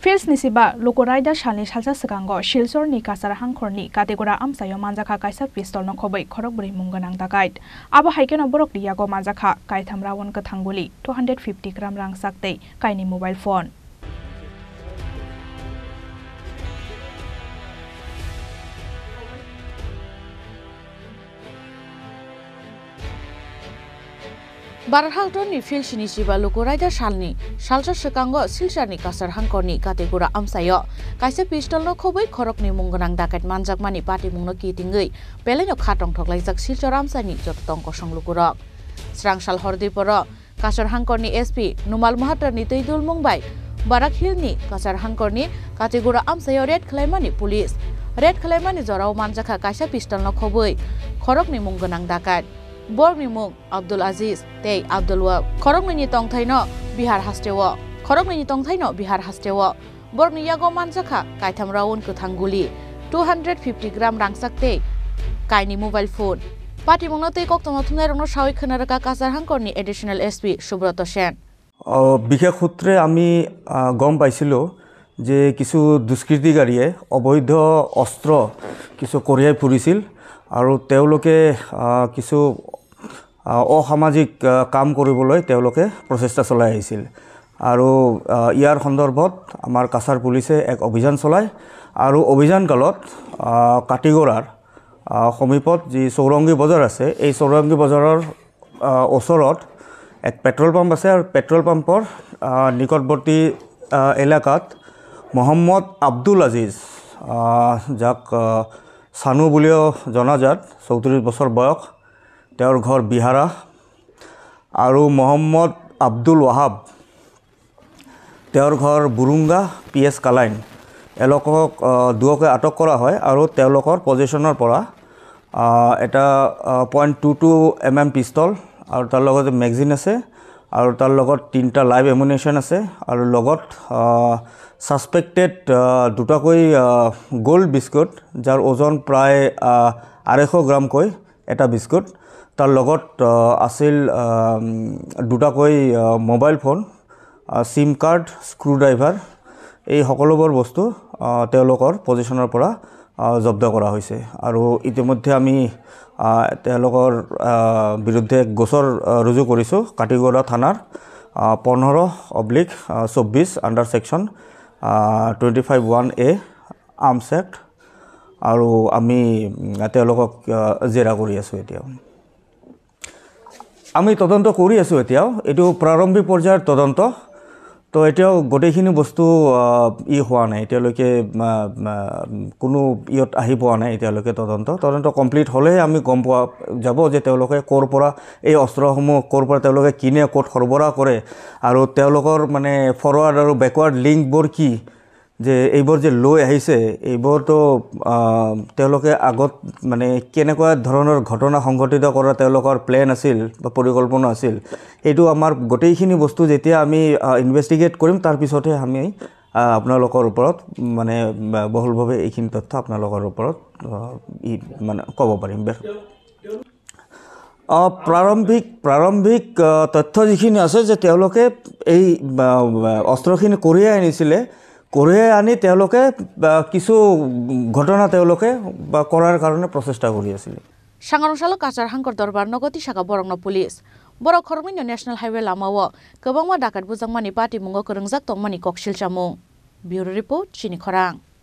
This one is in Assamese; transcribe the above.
Fils nisiba lokoraida shalni salsa sekango shilsor ni kasar hangkorni kategora amsayo manjaka kaisa pistol no khobai khorok buri munganang dakait abo haikeno borok diago manjaka kaithamra won kathanguli 250 gram rang sakte kaini mobile phone Barhaltoni filsini siba lokoraida shalni salsa sekango silsarni kasar hangkorni kategora amsayo kaisa pistol no khobai khorokni munganang dakat manjakmani pati mungno kitingei peleno khatong thoklaijak silsar amsani jototongko songlugurok srangsal hordiporo kasar hangkorni SP Numal Mahatrani teidul mungbai Barak Hilni kasar hangkorni kategora amsayo red khlaimani police red khlaimani jorao manjaka kaisa pistol no khobai khorokni munganang dakat Borni mung Abdul Aziz tei Abdul Wahab khorokni tongthaino Bihar hastewo khorokni tongthaino Bihar hastewo Borni yago manjaka kaitham raun kuthanguli 250 gram rangsakte kaini mobile phone pati mungno tei koktong thunai rongno sawi khnaraka kasar hangkorni additional SP Subroto Sen বিশেষ সূত্রে আমি গম পাইছিলো যে কিছু দুষ্কৃতিকাৰীয়ে অবৈধ অস্ত্ৰ কিছু কঢ়িয়াই ফুৰিছিল আৰু তেওঁলোকে কিছু অসামাজিক কাম কৰিবলৈ তেওঁলোকে প্ৰচেষ্টা চলাই আহিছিল আৰু ইয়াৰ সন্দৰ্ভত আমাৰ কাছাৰ পুলিচে এক অভিযান চলায় আৰু অভিযান কালত কাটিগড়াৰ সমীপত যি চৌৰঙ্গী বজাৰ আছে এই চৌৰঙ্গী বজাৰৰ ওচৰত এক পেট্ৰল পাম্প আছে আৰু পেট্ৰল পাম্পৰ নিকটৱৰ্তী এলেকাত মোহাম্মদ আব্দুল আজিজ যাক সানু বুলিও জনাজাত 34 বছৰ বয়স তেওঁৰ ঘৰ বিহাৰা আৰু মোহাম্মদ আব্দুল ওয়াহাব তেওঁৰ ঘৰ বুৰুঙ্গা PS কালাইন এলোকক দুয়োকে আটক কৰা হয় আৰু তেওঁলোকৰ পজিশনৰ পৰা এটা .22 mm পিস্তল আৰু তাৰ লগত ম্যাগাজিন আছে আৰু তাৰ লগত 3টা লাইভ এমুনিশন আছে আৰু লগত সাসপেক্টেড দুটাকৈ গোল্ড বিস্কুট যাৰ ওজন প্ৰায় 250 গ্ৰাম কৈ এটা বিস্কুট তাৰ লগত আছিল দুটাকৈ mobile phone SIM card screwdriver এই সকলোবোৰ বস্তু তেওঁলোকৰ পজিশনৰ পৰা জব্দ কৰা হৈছে আৰু ইতিমধ্যে আমি তেওঁলোকৰ বিৰুদ্ধে গোচৰ ৰুজু কৰিছো কাটিগড়া থানাৰ 15/24 under section 25(1)A arms act আৰু আমি তেওঁলোকক জেৰা কৰি আছো এতিয়া আমি তদন্ত কৰি আছো এতিয়া এটো প্ৰাৰম্ভিক পৰ্যায়ৰ তদন্ত তো এতিয়াও গোটেইখিনি বস্তু হোৱা নাই এতিয়ালৈকে কোনো ইয়ত আহি পোৱা নাই এতিয়ালৈকে তদন্ত কমপ্লিট হলে আমি গম পোৱা যাব যে তেওঁলোকে ক'ৰ পৰা এই অস্ত্ৰসমূহ ক'ৰ পৰা তেওঁলোকে কিনে ক'ত সৰবৰাহ কৰে আৰু তেওঁলোকৰ মানে ফৰৱাৰ্ড আৰু ব্যাকৱাৰ্ড লিংকবোৰ কি যে এইবোৰ যে লৈ আহিছে এইবোৰটো তেওঁলোকে আগত মানে কেনেকুৱা ধৰণৰ ঘটনা সংঘটিত কৰা তেওঁলোকৰ প্ল্যান আছিল বা পৰিকল্পনা আছিল এইটো আমাৰ গোটেইখিনি বস্তু যেতিয়া আমি ইনভেষ্টিগেট কৰিম তাৰ পিছতে আমি আপোনালোকৰ ওপৰত মানে বহুলভাৱে এইখিনি তথ্য আপোনালোকৰ ওপৰত মানে ক'ব পাৰিম প্ৰাৰম্ভিক তথ্য যিখিনি আছে যে তেওঁলোকে এই অস্ত্ৰখিনি কঢ়িয়াই আনিছিলে কঢ়িয়াই আনি তেওঁলোকে কিছু ঘটনা তেওঁলোকে কৰাৰ কাৰণে প্ৰচেষ্টা কৰি আছিল সাংৰংশালো কাছাৰ হাংকৰ দৰবাৰ নগতি শাখা বৰংন পুলিচ বড় খরমিন ন্যাশনাল হাইওয়ে লামাও गोबांमा डाकात बुजांमानि पार्टी मुंगो करंजाक तंगमानि ककसिल चामुं ब्यूरो रिपोर्ट चिनि खरां।